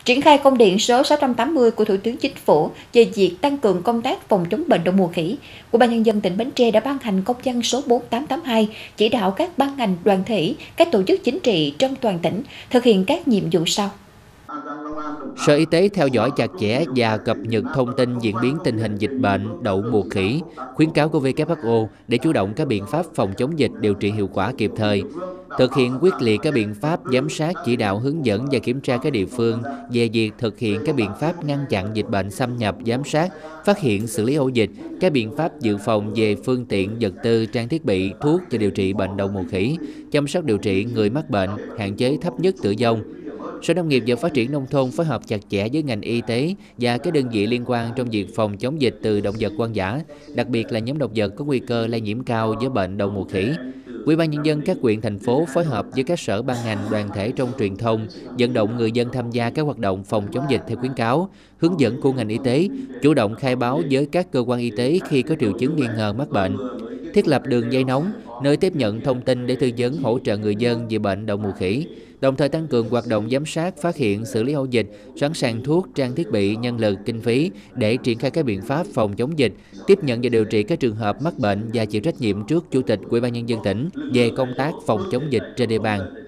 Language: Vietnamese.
Triển khai công điện số 680 của Thủ tướng Chính phủ về việc tăng cường công tác phòng chống bệnh đậu mùa khỉ, Ủy ban nhân dân tỉnh Bến Tre đã ban hành công văn số 4882 chỉ đạo các ban ngành, đoàn thể, các tổ chức chính trị trong toàn tỉnh thực hiện các nhiệm vụ sau. Sở Y tế theo dõi chặt chẽ và cập nhật thông tin diễn biến tình hình dịch bệnh đậu mùa khỉ, khuyến cáo của WHO để chủ động các biện pháp phòng chống dịch, điều trị hiệu quả kịp thời. Thực hiện quyết liệt các biện pháp giám sát, chỉ đạo, hướng dẫn và kiểm tra các địa phương về việc thực hiện các biện pháp ngăn chặn dịch bệnh xâm nhập, giám sát, phát hiện, xử lý ổ dịch, các biện pháp dự phòng về phương tiện, vật tư, trang thiết bị, thuốc cho điều trị bệnh đậu mùa khỉ, chăm sóc điều trị người mắc bệnh, hạn chế thấp nhất tử vong. Sở Nông nghiệp và Phát triển Nông thôn phối hợp chặt chẽ với ngành y tế và các đơn vị liên quan trong việc phòng chống dịch từ động vật hoang dã, đặc biệt là nhóm động vật có nguy cơ lây nhiễm cao với bệnh đậu mùa khỉ. Ủy ban nhân dân các huyện, thành phố phối hợp với các sở ban ngành, đoàn thể trong truyền thông, vận động người dân tham gia các hoạt động phòng chống dịch theo khuyến cáo, hướng dẫn của ngành y tế, chủ động khai báo với các cơ quan y tế khi có triệu chứng nghi ngờ mắc bệnh. Thiết lập đường dây nóng, nơi tiếp nhận thông tin để tư vấn hỗ trợ người dân về bệnh đậu mùa khỉ, đồng thời tăng cường hoạt động giám sát, phát hiện, xử lý ổ dịch, sẵn sàng thuốc, trang thiết bị, nhân lực, kinh phí để triển khai các biện pháp phòng chống dịch, tiếp nhận và điều trị các trường hợp mắc bệnh và chịu trách nhiệm trước Chủ tịch Ủy ban nhân dân tỉnh về công tác phòng chống dịch trên địa bàn.